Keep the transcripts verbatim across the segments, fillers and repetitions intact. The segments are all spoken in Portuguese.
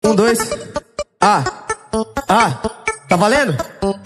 Um, dois. Ah, ah, tá valendo?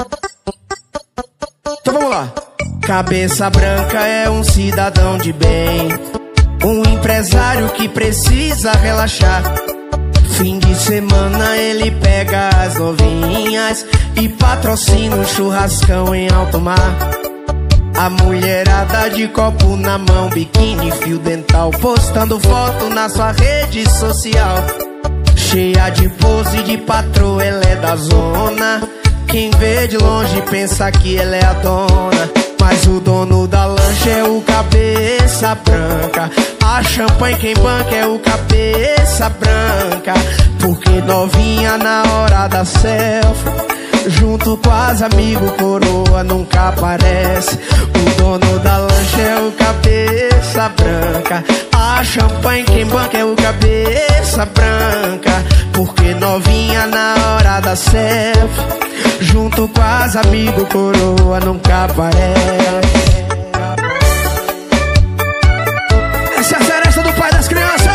Então vamos lá. Cabeça branca é um cidadão de bem, um empresário que precisa relaxar. Fim de semana ele pega as novinhas e patrocina um churrascão em alto mar. A mulherada de copo na mão, biquíni, fio dental, postando foto na sua rede social. Cheia de pose de patroa, ela é da zona. Quem vê de longe pensa que ela é a dona, mas o dono da lancha é o cabeça branca. A champanhe quem banca é o cabeça branca. Porque novinha na hora da selfie, junto com as amigos coroa nunca aparece. O dono da lancha é o cabeça branca. A champanhe quem banca é o cabeça branca. Porque novinha na hora da selfie, junto com as amigos coroa nunca aparece. Essa é a seresta do pai das crianças.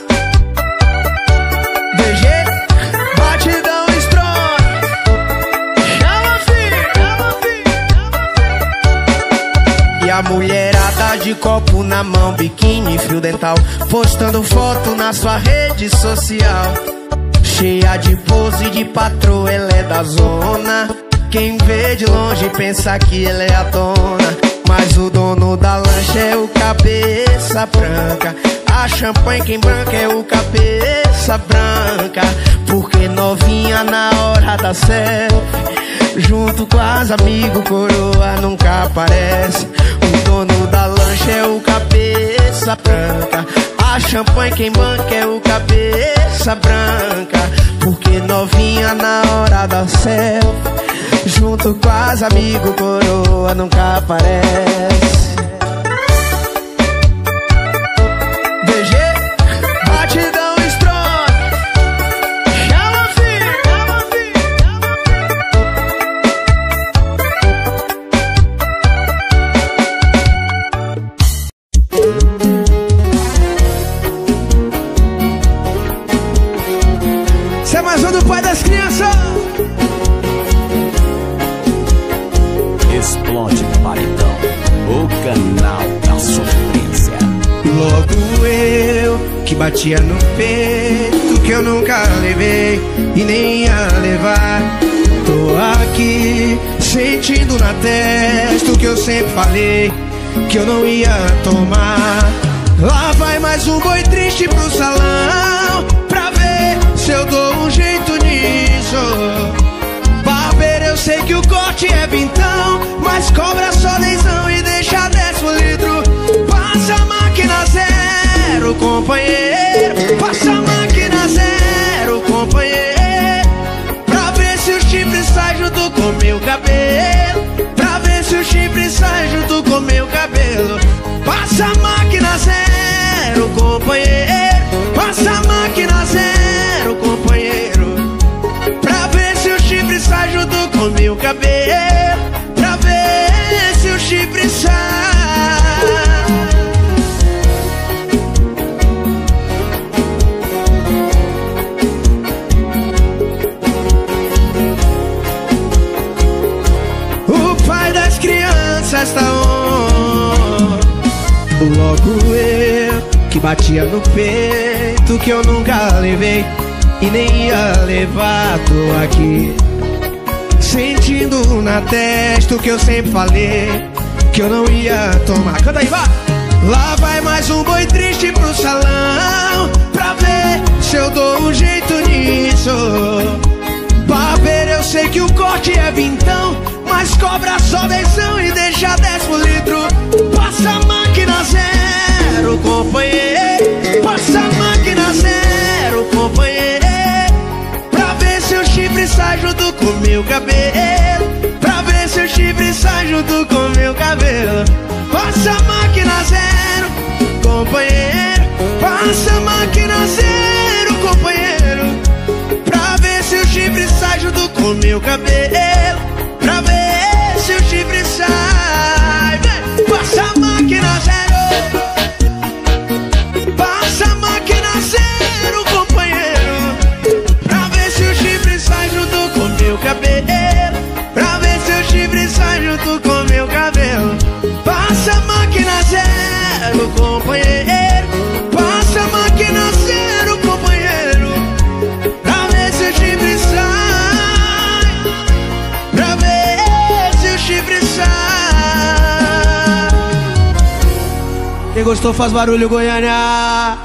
D G, batidão strong. Chama filho, chama filho, chama filho. E a mulherada de copo na mão, biquíni, fio dental, postando foto na sua rede social. Cheia de pose de patroa, ela é da zona. Quem vê de longe pensa que ela é a dona, mas o dono da lancha é o cabeça branca. A champanhe quem branca é o cabeça branca. Porque novinha na hora da selfie, junto com as amigos coroa nunca aparece. O dono da lancha é o cabeça branca. A champanhe quem banca é o cabeça branca. Porque novinha na hora da selfie, junto com as amigos coroa nunca aparece. D G, batidão strong. Chama filho, chama filho, Cê é mais um do pai das crianças. Explode Paredão, o canal da sofrência. Logo eu, que batia no peito, que eu nunca levei e nem ia levar. Tô aqui, sentindo na testa o que eu sempre falei, que eu não ia tomar. Lá vai mais um boi triste pro salão, pra ver se eu dou um jeito nisso. Barbeiro, eu sei que o corte é vintão, mas cobra só dezão e deixa dez por litro. Passa a máquina zero, companheiro. Passa a máquina zero, companheiro. Pra ver se o chifre sai junto com meu cabelo. Pra ver se o chifre sai junto com meu cabelo. Passa a máquina zero, companheiro. Passa a máquina zero, companheiro. Pra ver se o chifre sai junto com meu cabelo. Pra ver se o chifre sai. O pai das crianças tá on. Logo eu, que batia no peito, que eu nunca levei e nem ia levar. Tô aqui, sentindo na testa o que eu sempre falei, que eu não ia tomar. Canta aí, vai! Lá vai mais um boi triste pro salão, pra ver se eu dou um jeito nisso. Barbeiro, eu sei que o corte é vintão, mas cobra só dezão e deixa dez por litro. Passa a máquina zero, companheiro. Passa a máquina zero, companheiro. Pra ver se o chifre sai junto com meu cabelo. Pra ver se o chifre sai junto com meu cabelo. Passa a máquina zero, companheiro. Passa a máquina zero, companheiro. Pra ver se o chifre sai junto com meu cabelo. Pra ver se o chifre sai. Passa a máquina zero. Passa a máquina zero, companheiro. Pra gostou faz barulho, Goiânia.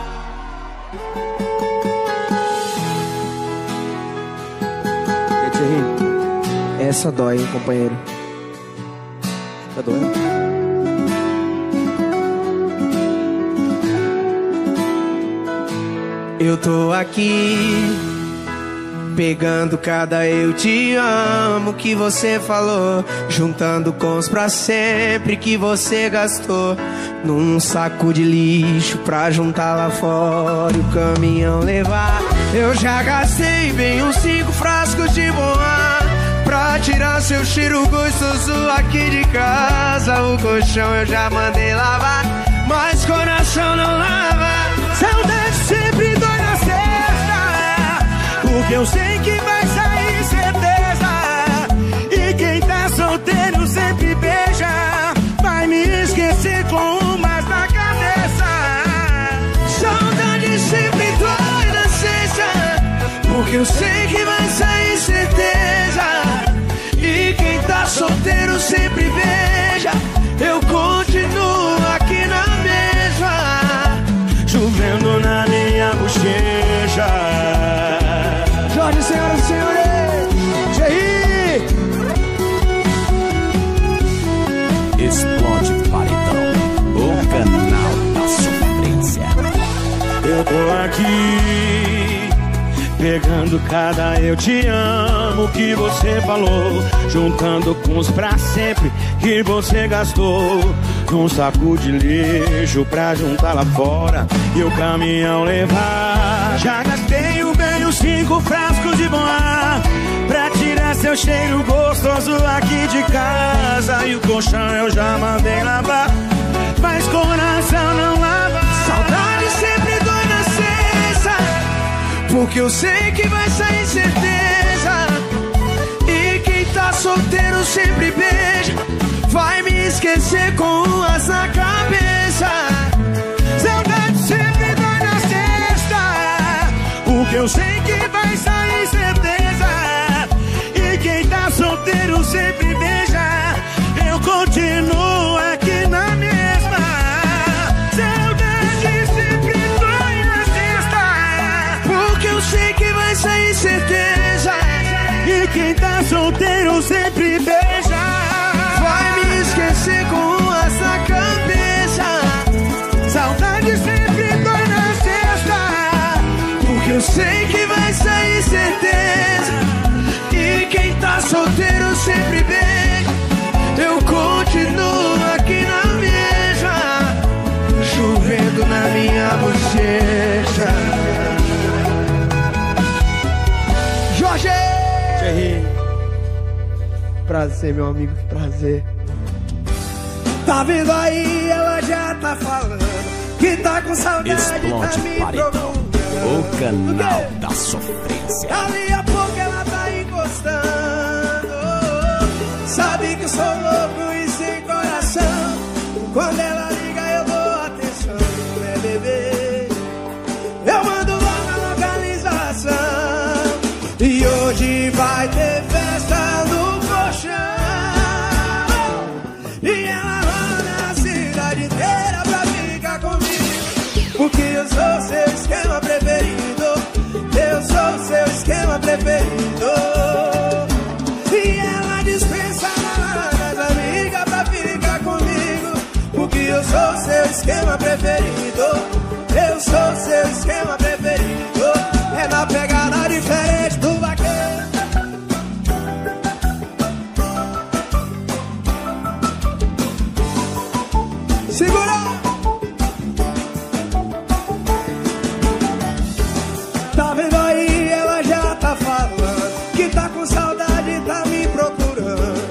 E Thierry, essa dói, hein, companheiro. Tá doendo? Eu tô aqui pegando cada eu te amo que você falou, juntando com os pra sempre que você gastou, num saco de lixo pra juntar lá fora e o caminhão levar. Eu já gastei bem uns cinco frascos de bom ar pra tirar seu cheiro gostoso aqui de casa. O colchão eu já mandei lavar, mas coração não lava. Saudade sempre dói na cesta, porque eu sei que vai sair certeza. E quem tá solteiro sempre beija, vai me esquecer com umas na cabeça. Saudade sempre dói na cesta, porque eu sei que vai sair certeza. E quem tá solteiro sempre beija, eu continuo aqui na mesma, chovendo na minha bochecha. Jorge, senhoras e senhores, Thierry! Explode Paredão, o canal da sofrência. Eu tô aqui pegando cada eu te amo que você falou, juntando com os pra sempre que você gastou, num saco de lixo pra juntar lá fora e o caminhão levar. Já gastei o bem os cinco frascos de bom ar pra tirar seu cheiro gostoso aqui de casa. E o colchão eu já mandei lavar, mas coração não lava. Saudade sempre dói na cesta, porque eu sei que vai sair certeza. E quem tá solteiro sempre beija, vai me esquecer com umas na cabeça. Saudade sempre dói na cesta, porque eu sei que vai sair certeza. E quem tá solteiro sempre beija, eu continuo aqui na mesma. Saudade sempre dói na cesta, porque eu sei que vai sair certeza. E quem tá solteiro sempre beija, vai me esquecer com umas na cabeça. saudade sempre dói na cesta, porque eu sei que vai sair certeza. E quem tá solteiro sempre bem, eu continuo aqui na mesma, chovendo na minha bochecha. Jorge! Thierry. Prazer, meu amigo, que prazer. Tá vendo aí, ela já tá falando que tá com saudade. Explode tá me Paredão, procurando. o canal da sofrência. Dali a pouco ela tá encostando. Sabe que eu sou louco e sem coração. Quando ela liga eu dou atenção, né, bebê? Eu mando logo a localização. E hoje vai ter festa no colchão. E ela roda a cidade inteira pra ficar comigo, porque eu sou seu esquema preferido. Eu sou seu esquema preferido. E ela dispensa as amigas pra ficar comigo, porque eu sou seu esquema preferido. Eu sou seu esquema preferido. É na pegada diferente do vaqueiro. Segura! Tá vendo aí, ela já tá falando que tá com saudade, tá me procurando.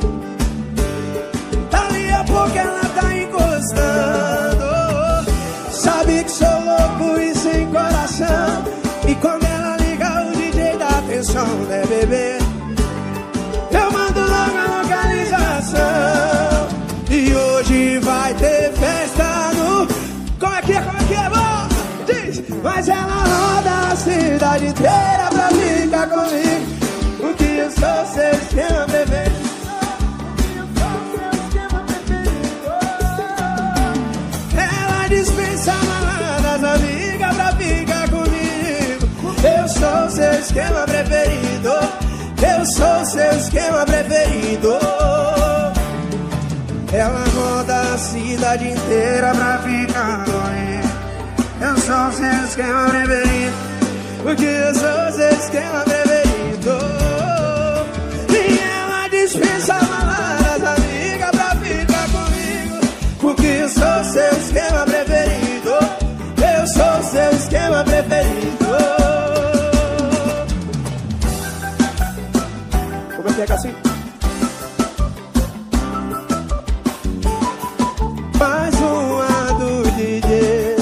Dali a pouco ela tá encostando. Sabe que sou louco e sem coração. E quando ela liga o D J dá atenção, né, bebê? Eu mando logo a localização. E hoje vai ter festa no... Como é que é, como é que é, bom? Diz! Mas ela roda a cidade inteira pra ficar comigo, porque eu sou seu esquema preferido. Ela seu esquema preferido. Eu sou seu esquema preferido. Ela roda a cidade inteira pra ficar doente. Eu sou seu esquema preferido, porque eu sou seu esquema preferido. E ela dispensa baladas, amiga, pra ficar comigo, porque eu sou seu esquema preferido. Eu sou seu esquema preferido. Como é que é, Cassim? Mais uma do D J.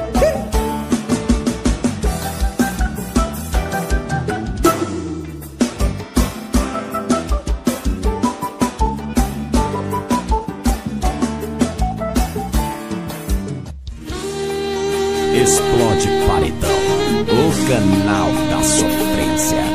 Explode Paredão, o canal da sofrência.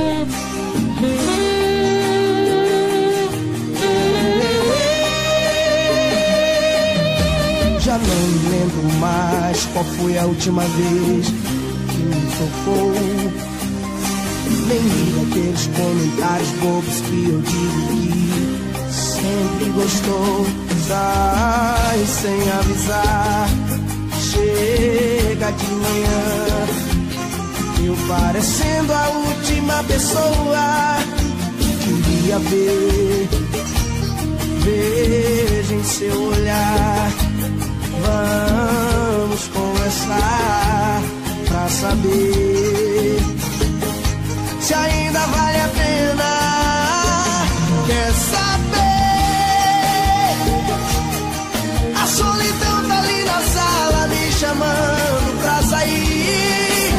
Já não me lembro mais qual foi a última vez que me tocou. Nem daqueles comentários bobos que eu digo que sempre gostou. Sai sem avisar, chega de manhã, eu parecendo a última pessoa que queria ver. Veja em seu olhar, vamos conversar pra saber se ainda vale a pena. Quer saber? A solidão tá ali na sala me chamando pra sair,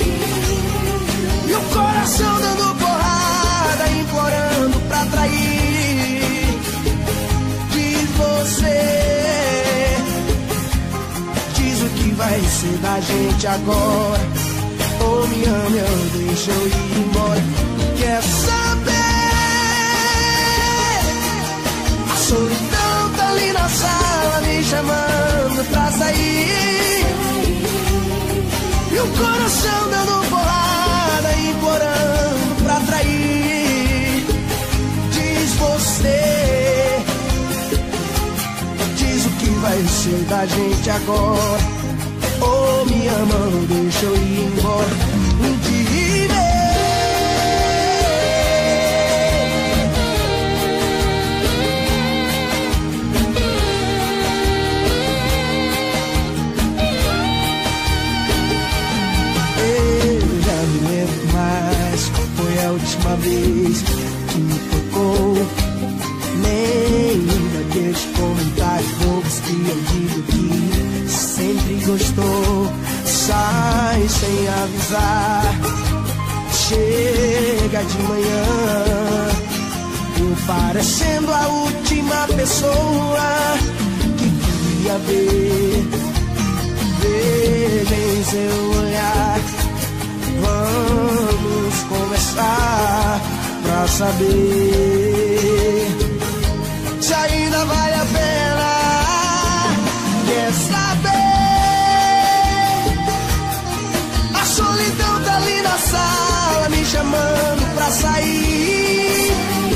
e o coração dando porrada, implorando pra trair. Diz você, diz o que vai ser da gente agora. Ou me ama ou deixa eu ir embora. Quer saber? A solidão tá ali na sala me chamando pra sair, e o coração dando porrada, implorando pra trair. Diz você, diz o que vai ser da gente agora. Ou me ama ou deixa eu ir embora. Um dia eu já me lembro mais qual foi a última vez que me tocou. Nem daqueles comentários bobos que eu digo que sempre gostou. Sai sem avisar, chega de manhã, eu parecendo a última pessoa que queria ver. Veja em seu olhar, vamos conversar pra saber se ainda vale a pena. Quer saber? A solidão tá ali na sala me chamando pra sair,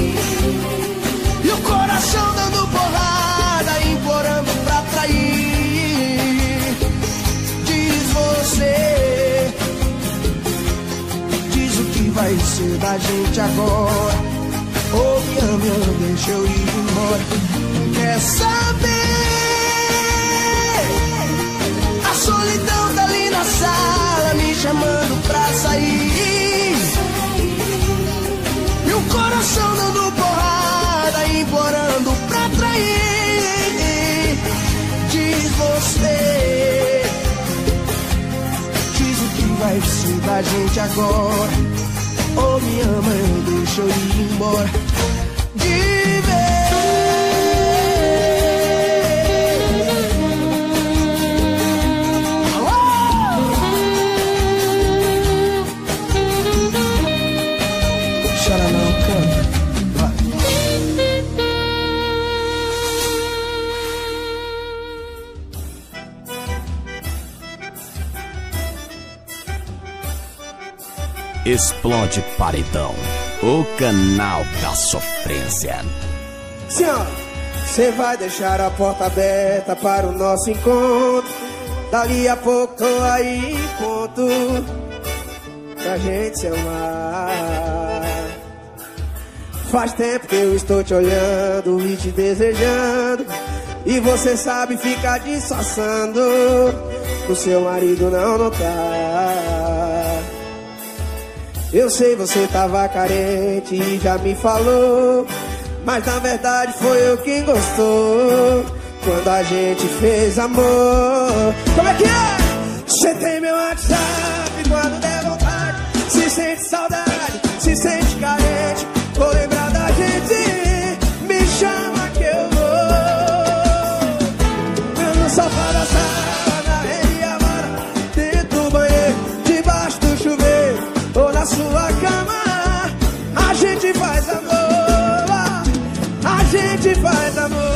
e o coração dando porrada, implorando pra trair. Diz você, diz o que vai ser da gente agora. Ou me ama ou deixa eu ir embora. Quer saber? A solidão tá ali na sala me chamando pra sair, e o coração dando porrada, implorando pra trair. Diz você, diz o que vai ser da gente agora. Ou me ama ou deixa eu ir embora. De vez. Chora não, canta. Explode Paredão, o canal da sofrência. Senhora, você vai deixar a porta aberta para o nosso encontro. Dali a pouco tô aí, ponto, pra gente se amar. Faz tempo que eu estou te olhando e te desejando, e você sabe ficar disfarçando, o seu marido não notar. Eu sei, você tava carente e já me falou, mas na verdade foi eu quem gostou quando a gente fez amor. Como é que é? Você tem meu WhatsApp quando der vontade, se sente saudade, se sente carente, vou lembrar da gente, me chama que eu vou. Eu no sofá da sala, na rede amada, dentro do banheiro, debaixo do chuveiro, ou na sua cama, a gente faz amor, a gente faz amor.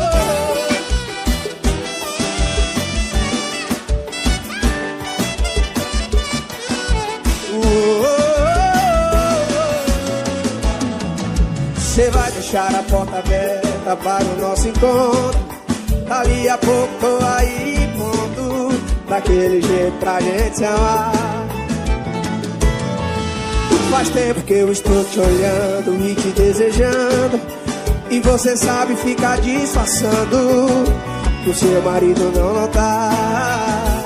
Você vai deixar a porta aberta para o nosso encontro. Dali a pouco tô aí, ponto, daquele jeito pra gente se amar. Faz tempo que eu estou te olhando e te desejando, e você sabe ficar disfarçando, que o seu marido não notar.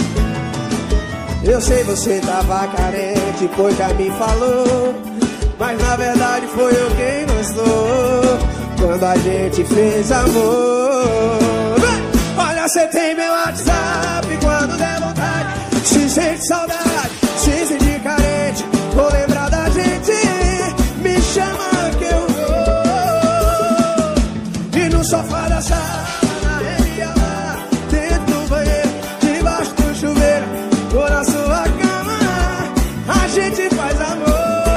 Eu sei, você tava carente, pois já me falou, mas na verdade foi eu quem gostou quando a gente fez amor. Olha, você tem meu WhatsApp quando der vontade, se sente saudade, se sente carente, vou lembrar da gente, me chama que eu vou. E no sofá da sala, na rede amada, dentro do banheiro, debaixo do chuveiro, ou na sua cama, a gente faz amor.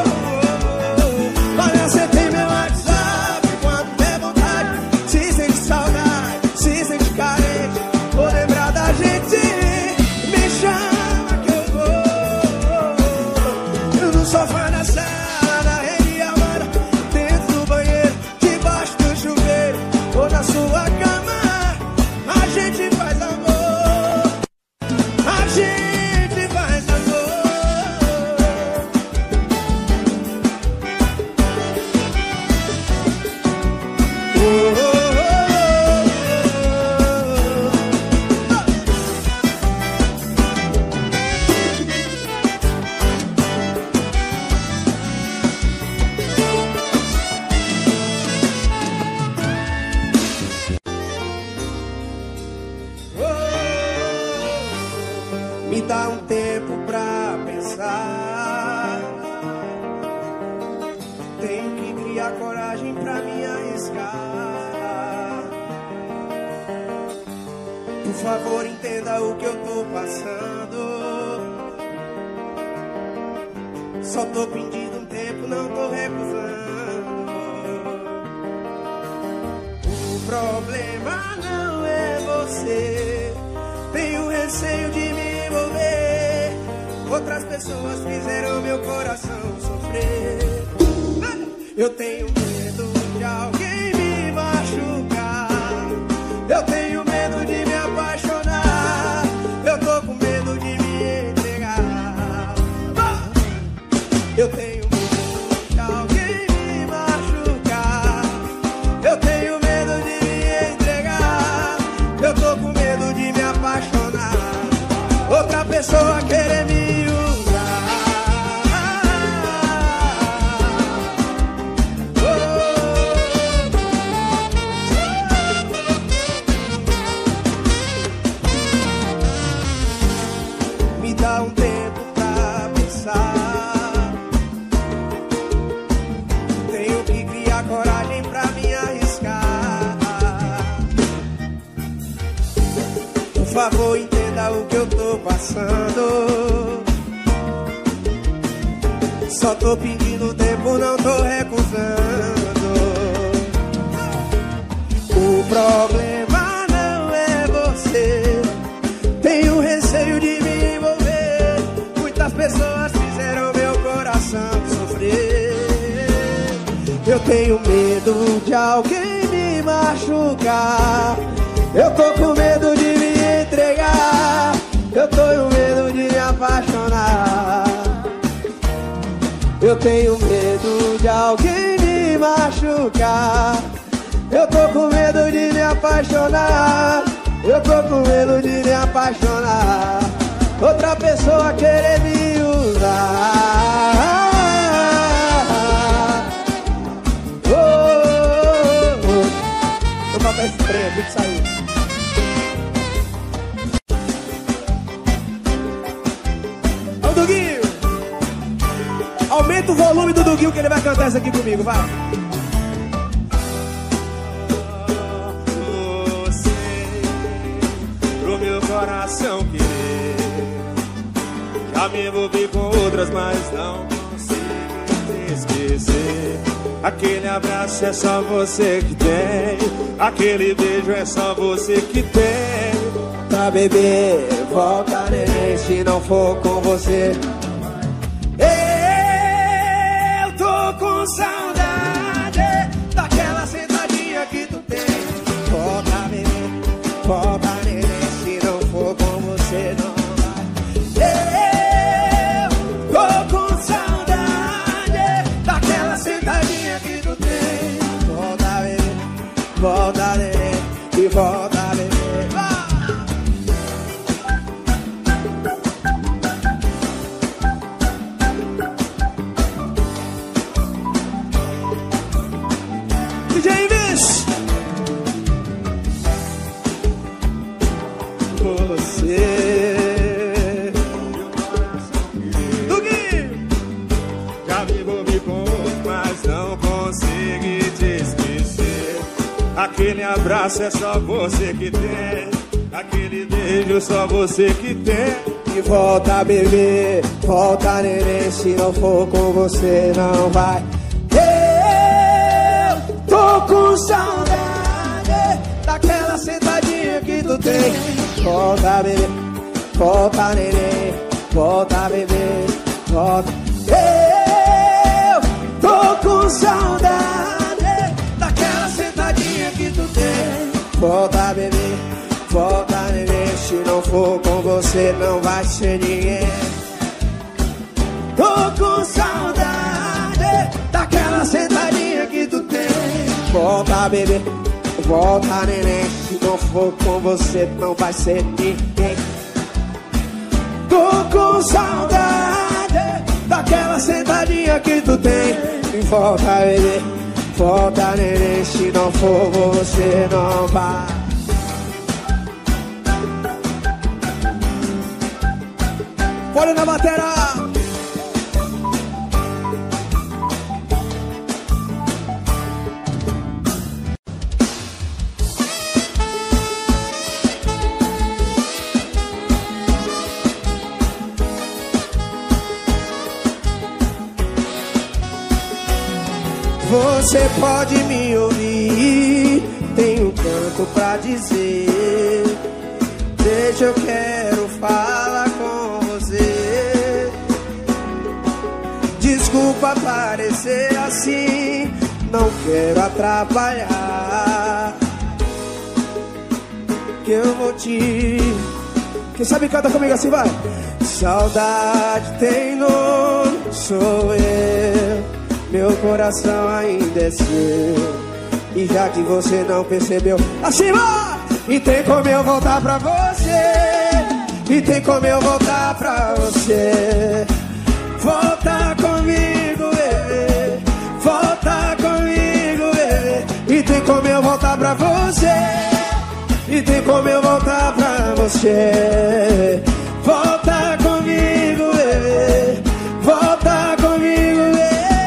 Me dá um tempo pra pensar, tenho que criar coragem pra me arriscar. Por favor, entenda o que eu tô passando, só tô pedindo um tempo, não tô recusando. O problema não é você, tenho receio de me envolver, outras pessoas fizeram meu coração sofrer. Eu tenho medo de alguém me machucar, eu tenho medo de me apaixonar, eu tô com medo de me entregar. Eu tenho medo de alguém me machucar, eu tenho medo de me entregar, eu tô com medo de me apaixonar, outra pessoa querer me usar. Oh. Me dá um tempo pra pensar, tenho que criar coragem pra me arriscar. Por favor, entenda o que eu tô passando, só tô pedindo tempo, não tô recusando. O problema não é você, tenho receio de me envolver, muitas pessoas fizeram meu coração Eu tenho medo de alguém me machucar. Eu tô com medo de me entregar. Eu tô com medo de me apaixonar. Eu tenho medo de alguém me machucar. Eu tô com medo de me apaixonar. Eu tô com medo de me apaixonar. Outra pessoa querer me usar. Oh, oh, oh. Vou botar esse trem aqui que saiu. Ô Duguinho, aumenta o volume do Duguinho que ele vai cantar isso aqui comigo, vai. Meu coração querer, já me envolvi com outras, mas não consigo te esquecer. Aquele abraço é só você que tem, aquele beijo é só você que tem. Tá, bebê, volta, neném, se não for com você. Eu tô com saudade daquela sentadinha que tu tem. Volta, bebê, volta, neném, com você não vai. Eu tô com saudade daquela sentadinha que tu tem. Volta, bebê, volta, bebê, e volta, bebê, vai. D J Ives, você, Duguinho, já me envolvi com outro, mas não consegui te esquecer. Aquele abraço é só você que tem, aquele beijo só você que tem. E volta, bebê, volta, neném, se não for com você não vai. Eu tô com saudade daquela sentadinha que tu tem. Volta, bebê, volta, neném, volta, bebê, volta. Eu tô com saudade daquela sentadinha que tu tem. Volta, bebê, volta, neném, se não for com você não vai ser ninguém. Tô com saudade daquela sentadinha que tu tem. Volta, bebê, volta, neném, se não for com você não vai ser ninguém. Tô com saudade daquela sentadinha que tu tem. E volta, bebê, volta, neném, se não for você não vai. Olha na bateria. Você pode me ouvir, tenho tanto pra dizer. Deixa, eu quero falar com você. Desculpa parecer assim, não quero atrapalhar. Que eu vou te... Quem sabe canta comigo assim, vai. Saudade tem nome, sou eu. Meu coração ainda é seu. E já que você não percebeu, assim vai! E tem como eu voltar pra você. E tem como eu voltar pra você. Volta comigo, bebê. Volta comigo, bebê. E tem como eu voltar pra você. E tem como eu voltar pra você. Volta comigo, bebê. Volta comigo, bebê.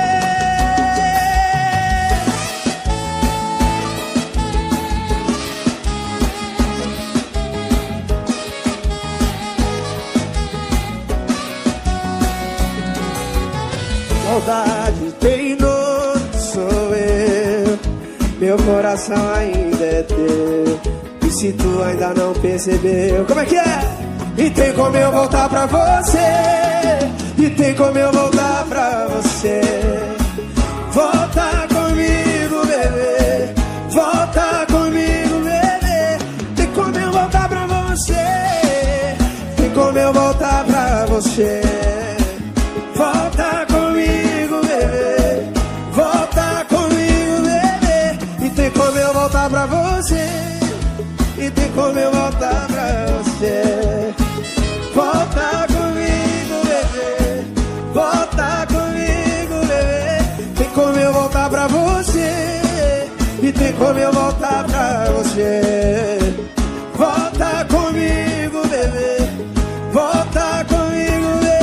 Saudade tem nome, sou eu. Meu coração ainda é teu. E se tu ainda não percebeu, como é que é? E tem como eu voltar pra você. E tem como eu voltar pra você. Volta comigo. voltar pra você. Volta comigo, bebê. Volta comigo, bebê. Tem como eu voltar pra você. E tem como eu voltar pra você. Volta comigo, bebê. Volta comigo, bebê.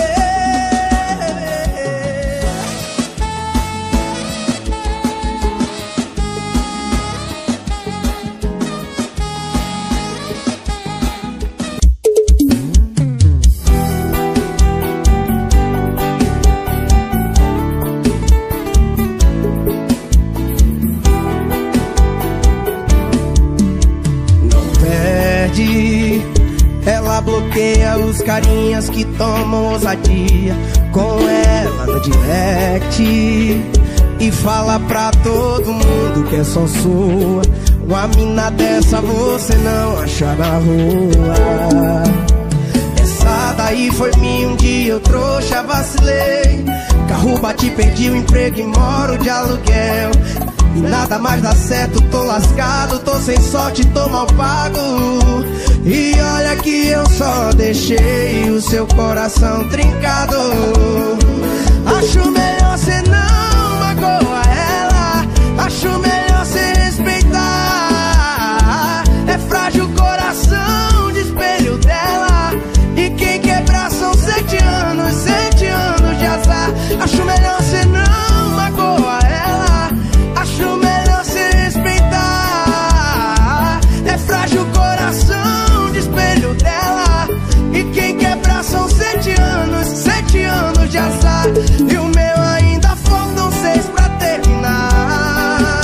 Ela bloqueia os carinhas que tomam ousadia com ela no direct e fala pra todo mundo que é só sua. Uma mina dessa você não acha na rua. Essa daí foi minha, um dia eu trouxa, vacilei. Carro bati, perdi o emprego e moro de aluguel. E nada mais dá certo, tô lascado, tô sem sorte, tô mal pago. E olha que eu só deixei o seu coração trincado. Acho melhor cê não magoa ela. Acho melhor cê respeitar. É frágil o coração de espelho dela. E quem quebrar são sete anos, sete anos de azar. Acho melhor cê não magoa ela. Acho melhor cê respeitar. É frágil o coração de espelho dela. E quem quebrar são sete anos, sete anos de azar. E o meu ainda faltam seis pra terminar.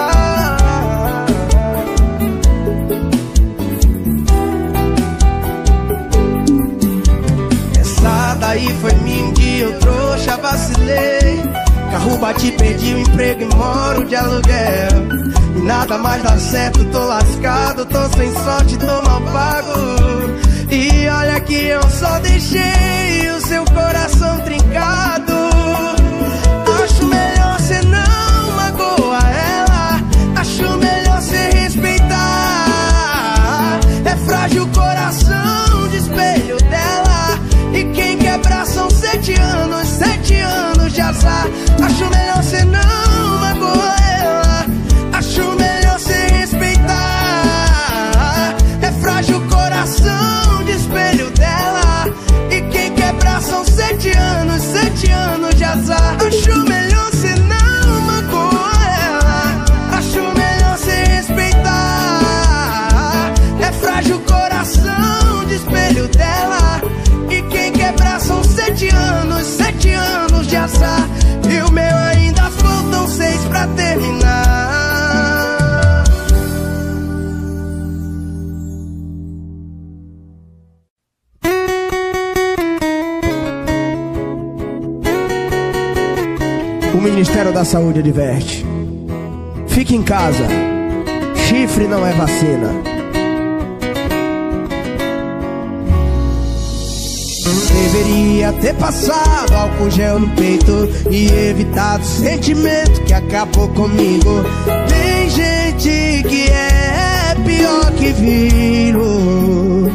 Essa daí foi minha, um dia eu trouxa, vacilei. Carro bati, perdi o emprego e moro de aluguel. E nada mais dá certo, tô lascado, tô sem sorte, tô mal pago. E olha que eu só deixei o seu coração trincado. Acho melhor cê não magoa ela. Acho melhor cê respeitar. É frágil o coração de espelho dela. E quem quebrar são sete anos, sete anos de azar. Acho melhor cê não magoa ela. Acho melhor cê respeitar. É frágil o coração de espelho dela. E quem quebrar são sete anos, sete anos de azar. Acho melhor cê não magoa ela. Acho melhor cê respeitar. É frágil o coração de espelho dela. E quem quebrar são sete anos, sete anos de azar. E o meu ainda faltam seis pra terminar. O Ministério da Saúde adverte: fique em casa, chifre não é vacina. Deveria ter passado álcool gel no peito e evitado o sentimento que acabou comigo. Tem gente que é pior que vírus.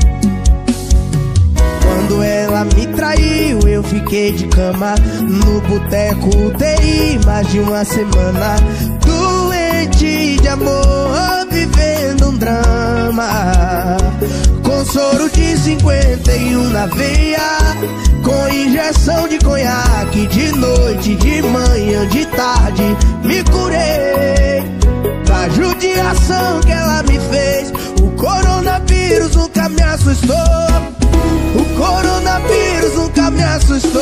Quando ela me traiu, eu fiquei de cama no boteco U T I mais de uma semana, doente de amor, vivendo um drama. Com soro de cinquenta e um na veia, com injeção de conhaque, de noite, de manhã, de tarde, me curei da judiação que ela me fez. O coronavírus nunca me assustou. O coronavírus nunca me assustou.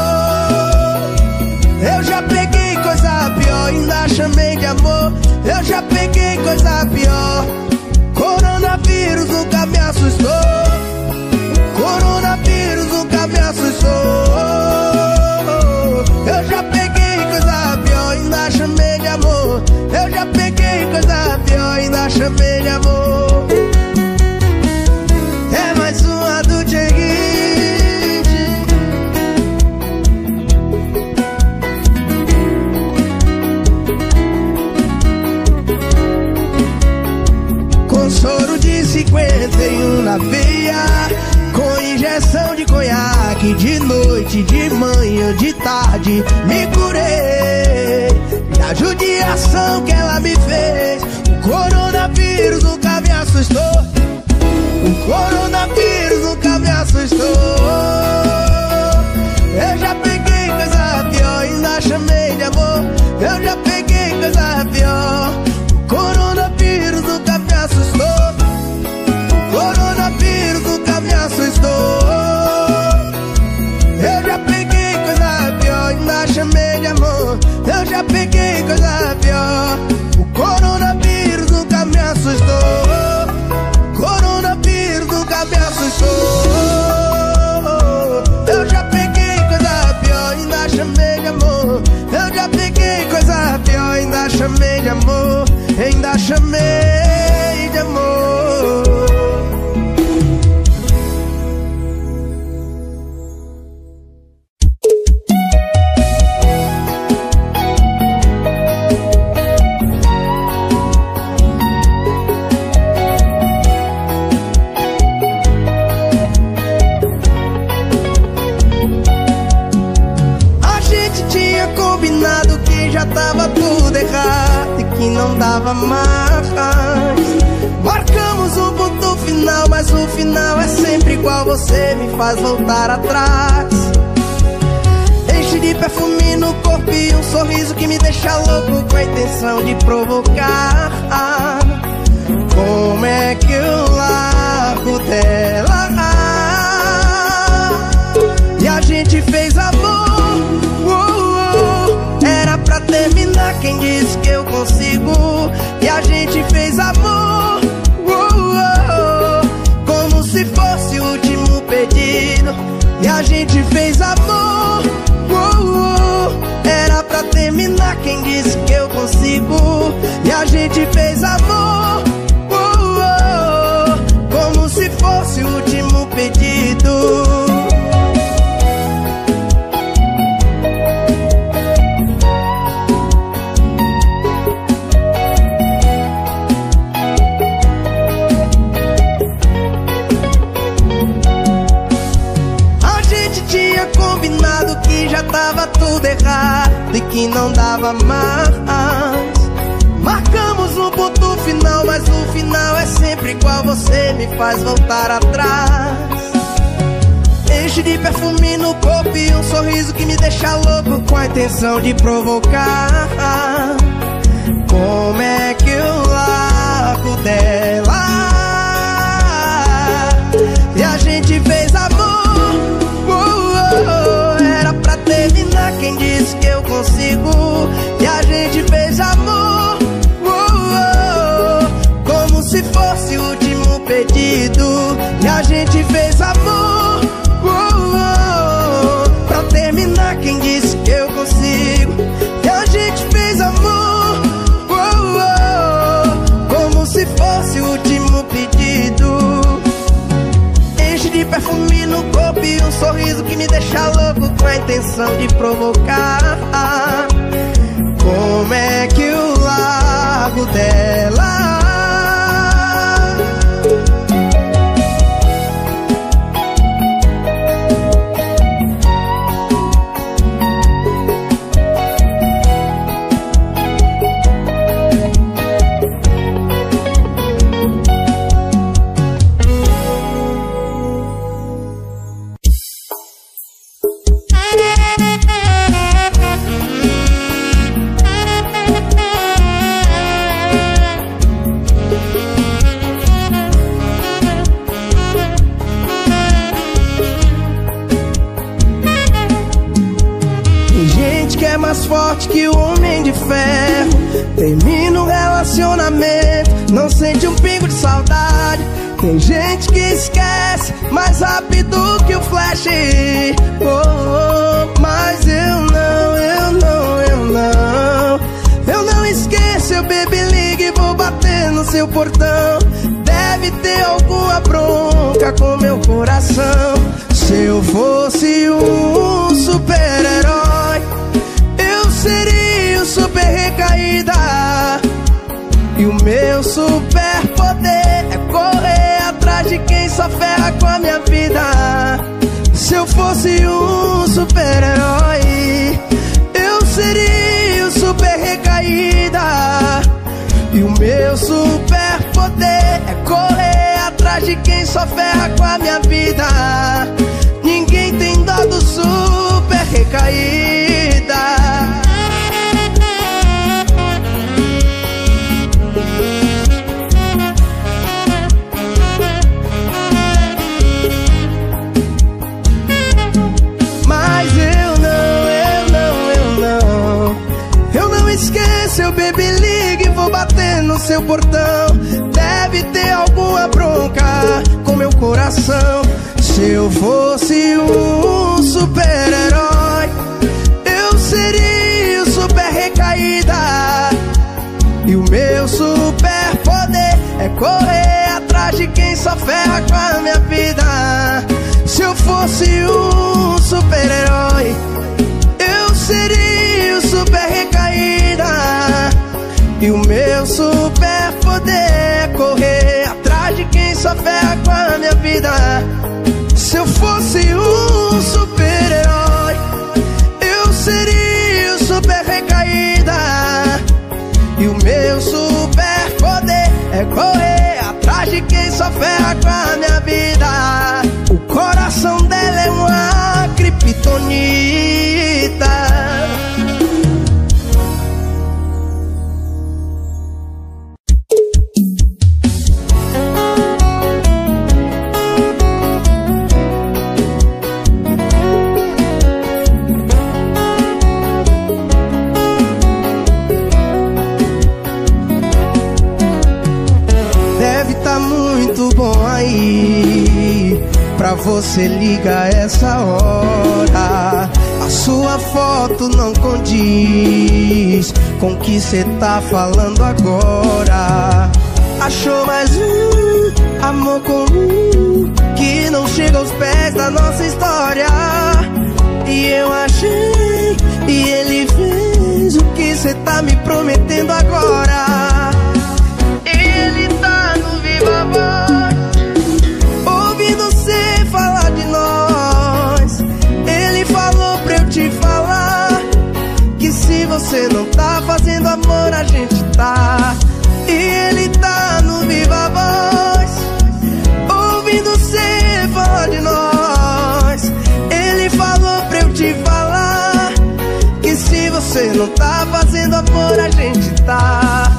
Eu já peguei coisa pior, ainda chamei de amor. Eu já peguei coisa pior. Coronavírus nunca me assustou. Coronavírus nunca me assustou. Eu já peguei coisa pior, ainda chamei de amor. Eu já peguei coisa pior, ainda chamei de amor. É mais uma do Dieguinho. Com soro de cinquenta e manhã de tarde me curei. E a judiação que ela me fez, o coronavírus nunca me assustou. O coronavírus nunca me assustou. Eu já peguei coisa pior, ainda chamei de amor. Eu já peguei coisa pior. O coronavírus nunca me assustou. O coronavírus nunca me assustou. Eu já peguei coisa pior, ainda chamei de amor. Eu já peguei coisa pior. O coronavírus nunca me assustou. O coronavírus nunca me assustou. Eu já peguei coisa pior, ainda chamei de amor. Eu já peguei coisa pior, ainda chamei de amor. Ainda chamei de amor. Já tava tudo errado e que não dava mais. Marcamos um ponto final, mas o final é sempre igual. Você me faz voltar atrás. Enche de perfume no corpo e um sorriso que me deixa louco, com a intenção de provocar. Como é que eu largo dela? E a gente fez amor. Era pra terminar, quem disse que eu consigo? E a gente fez amor, oh, oh, oh, como se fosse o último pedido. E a gente fez amor, oh, oh, era pra terminar, quem disse que eu consigo? E a gente fez amor, oh, oh, oh, como se fosse o último pedido. Já tava tudo errado e que não dava mais. Marcamos um ponto final, mas o final é sempre igual. Você me faz voltar atrás. Enche de perfume no corpo e um sorriso que me deixa louco, com a intenção de provocar. Como é que eu largo dela? E a gente fez amor, oh, oh, oh. Terminar, quem disse que eu consigo? E a gente fez amor, oh, oh, oh, como se fosse o último pedido. E a gente fez amor, oh, oh, oh, pra terminar, quem disse que eu consigo? E a gente fez amor, oh, oh, oh, como se fosse o último pedido. Enche de perfume no corpo e um sorriso que me deixa louco, com a intenção de provocar. Como é que eu largo dela? Mais forte que o homem de ferro, termina um relacionamento, não sente um pingo de saudade. Tem gente que esquece mais rápido que o flash, oh, oh, mas eu não, eu não, eu não. Eu não esqueço, eu baby ligue e vou bater no seu portão. Deve ter alguma bronca com meu coração. Se eu fosse um super-herói, seria o super recaída. E o meu super poder é correr atrás de quem só ferra com a minha vida. Se eu fosse um super-herói, eu seria o super recaída. E o meu super poder é correr atrás de quem só ferra com a minha vida. Ninguém tem dó do super recaída. Mas eu não, eu não, eu não, eu não esqueço, eu baby ligue e vou bater no seu portão. Deve ter alguma bronca com meu coração. Se eu fosse um super-herói, eu seria o super recaída. E o meu super poder é correr atrás de quem só ferra com a minha vida. Se eu fosse um super-herói, eu seria o super recaída. E o meu super poder é correr atrás de quem só ferra com a minha vida. Se eu fosse um super-herói, eu seria o super recaída. E o meu super poder é correr atrás de quem só ferra com a minha vida. O coração dela é uma criptonita. Pra você liga essa hora. A sua foto não condiz com o que cê tá falando agora. Achou mais um amor comum que não chega aos pés da nossa história. E eu achei, e ele fez o que cê tá me prometendo agora. Ele tá no Viva Voz, falar de nós. Ele falou pra eu te falar que se você não tá fazendo amor, a gente tá. E ele tá no Viva Voz, ouvindo você falar de nós. Ele falou pra eu te falar que se você não tá fazendo amor, a gente tá.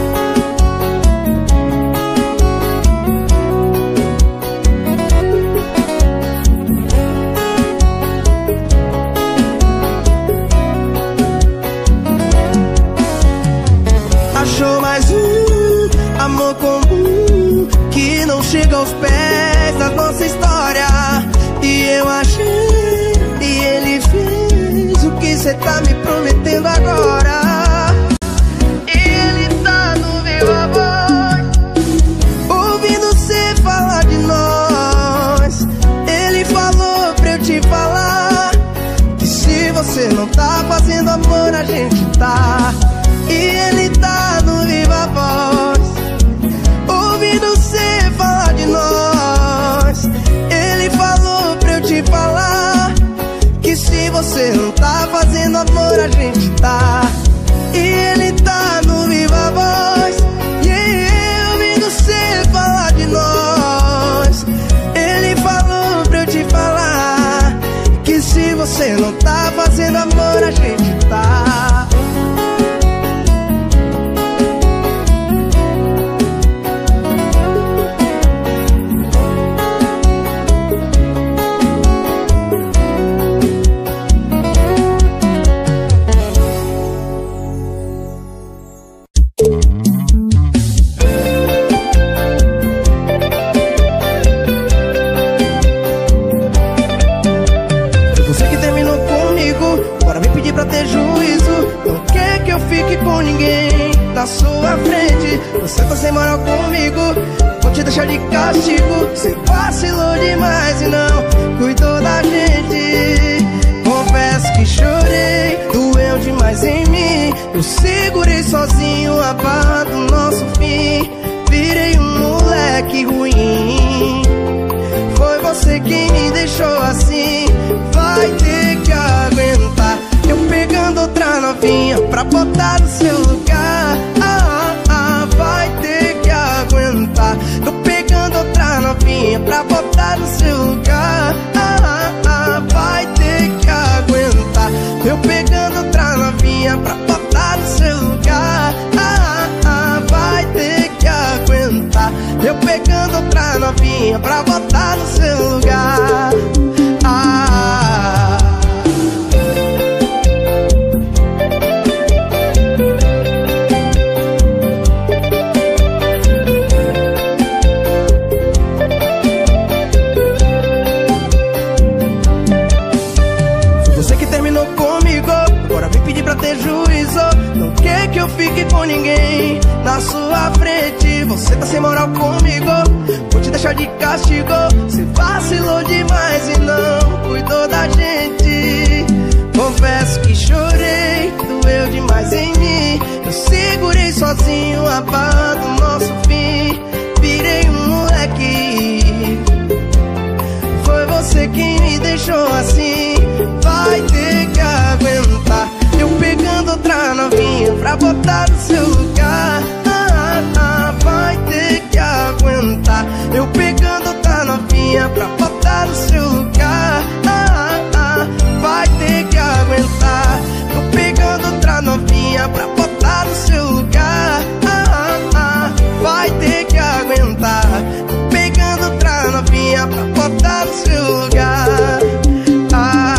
Achou mais um amor comum que não chega aos pés da nossa história. E eu achei, e ele fez o que cê tá me prometendo agora. E ele tá no Viva Voz, ouvindo cê falar de nós. Ele falou pra eu te falar que se você não tá fazendo amor, a gente tá. E ele tá no Viva Voz, ouvindo cê falar de nós. Ele falou pra eu te falar que se você não tá fazendo amor, a gente tá. E ele tá no Viva Voz, yeah, ouvindo cê falar de nós. Ele falou pra eu te falar que se você não tá fazendo amor, a gente tá. Na sua frente, você tá sem moral comigo, vou te deixar de castigo. Você vacilou demais e não cuidou da gente. Confesso que chorei, doeu demais em mim. Eu segurei sozinho a barra do nosso fim. Virei um moleque ruim. Foi você quem me deixou assim, vai ter que aguentar. Eu pegando outra novinha pra botar no seu lugar. Ah, ah, vai ter que aguentar. Eu pegando outra novinha pra botar no seu lugar. Ah, ah, vai ter que aguentar. Eu pegando outra novinha pra botar no seu lugar. Ah, ah, vai ter que aguentar. Eu pegando outra novinha pra botar no seu lugar. Ah, pra ter juízo, não quer que eu fique com ninguém na sua frente. Você tá sem moral comigo, vou te deixar de castigo. Você vacilou demais e não cuidou da gente. Confesso que chorei, doeu demais em mim. Eu segurei sozinho a barra do nosso fim. Virei um moleque, foi você quem me deixou assim, vai ter que aguentar. Eu pegando outra novinha pra botar no seu lugar. Ah, ah, vai ter que aguentar. Eu pegando outra novinha pra botar no seu lugar. Ah, ah, vai ter que aguentar. Eu pegando outra novinha pra botar no seu lugar. Ah, ah, vai ter que aguentar. Eu pegando outra novinha pra botar no seu lugar. Ah,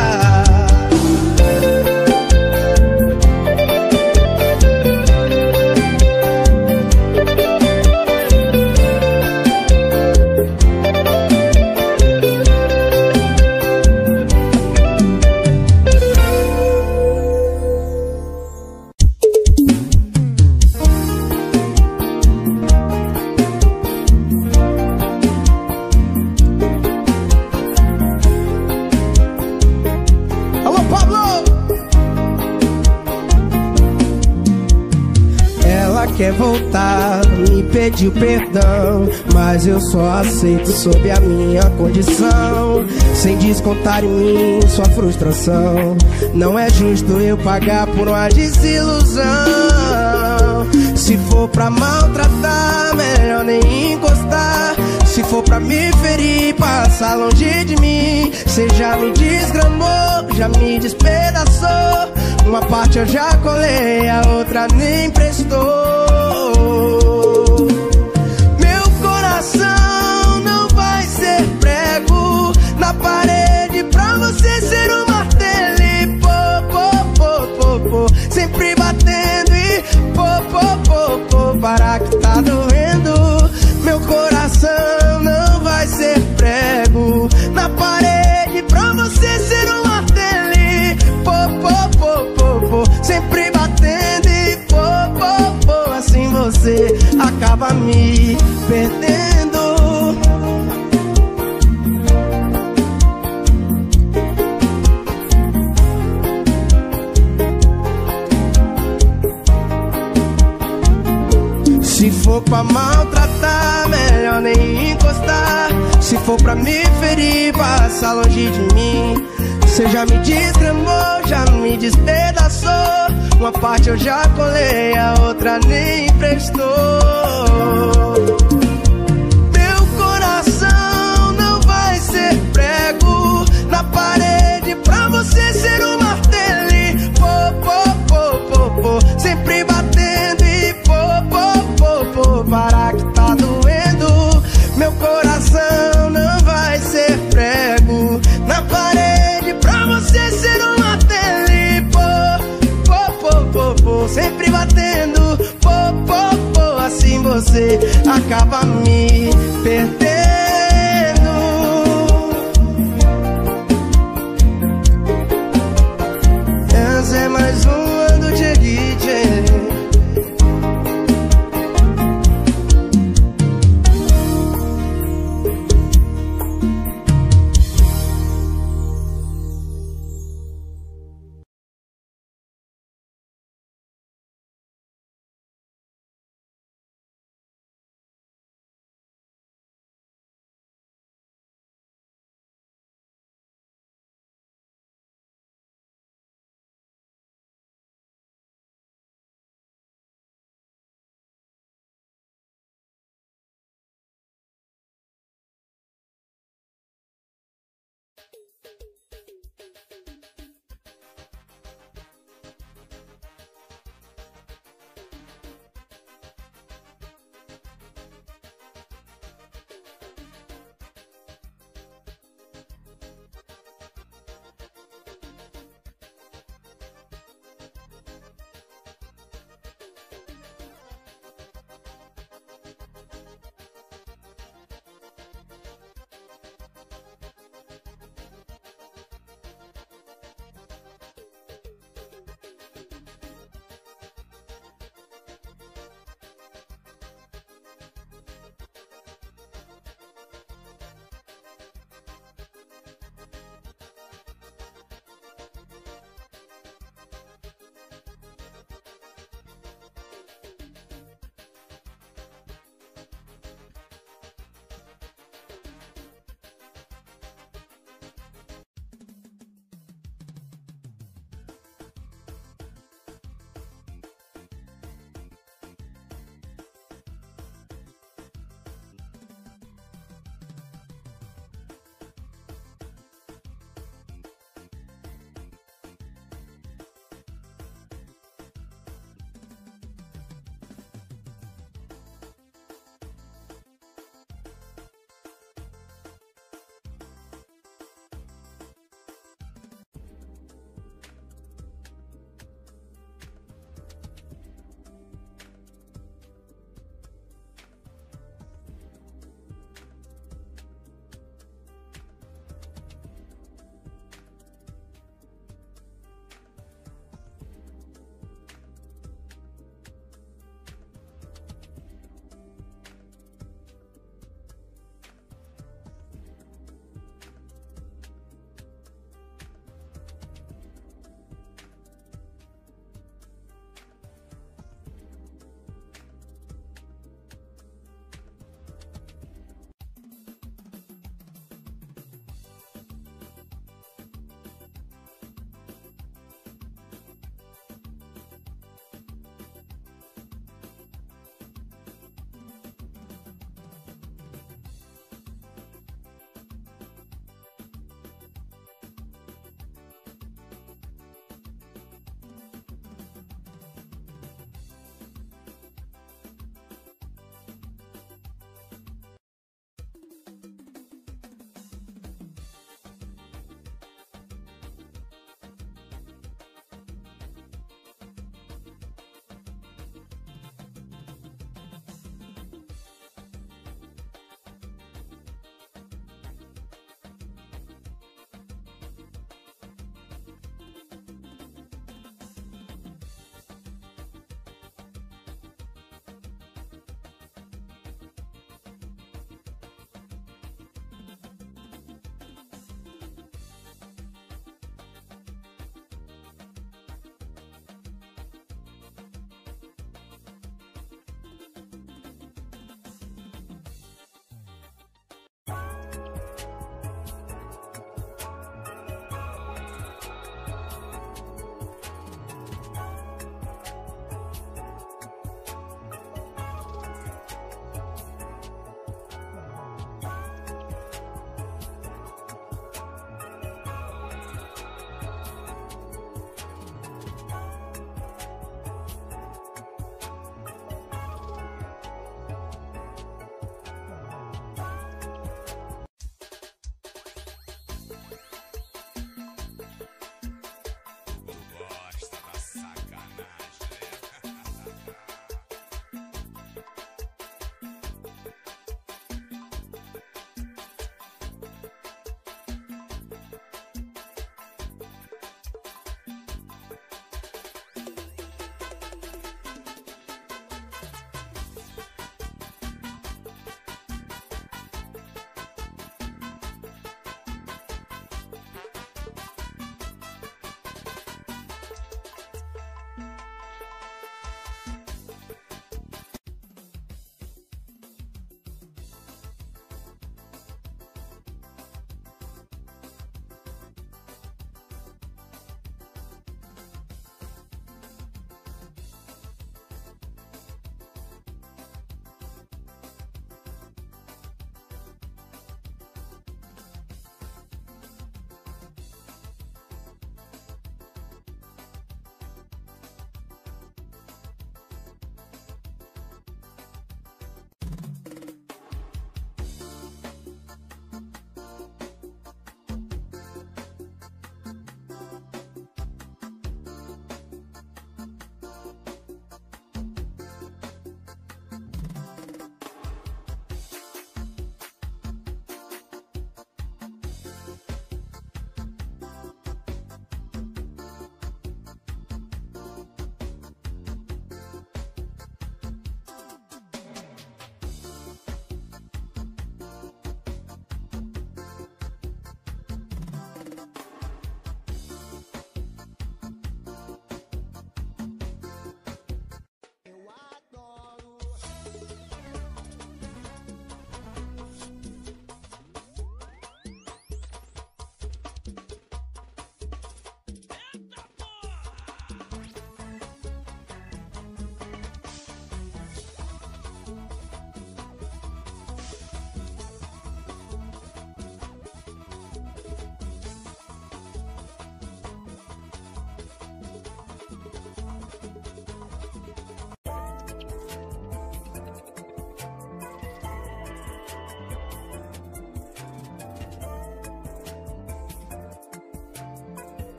quer voltar, me pediu perdão, mas eu só aceito sob a minha condição, sem descontar em mim sua frustração. Não é justo eu pagar por uma desilusão. Se for pra maltratar, melhor nem encostar. Se for pra me ferir, passa longe de mim. Cê já me desgramou, já me despedaçou. Uma parte eu já colei, a outra nem prestou. Meu coração não vai ser prego na parede pra você ser um martelo e pô, pô, pô, pô, pô, sempre batendo e pô, pô, pô, pô, para que tá doendo. Meu coração não vai ser prego na parede pra você ser um martelo e pô, pô, pô, pô, pô, sempre batendo e pô, pô, pô, assim você acaba me perdendo. Se for pra maltratar, melhor nem encostar. Se for pra me ferir, passa longe de mim. Cê já me desgramou, já me despedaçou. Uma parte eu já colei, a outra nem prestou. Meu coração não vai ser prego na parede pra você ser um martelo e pô, pô, pô, pô, pô, sempre batendo e pô, pô, pô, pô, para que tá doendo. Meu coração não vai ser prego na parede pra você ser um martelo e pô, pô, pô, pô, pô, sempre batendo, pô, pô, pô, assim você acaba me perdendo.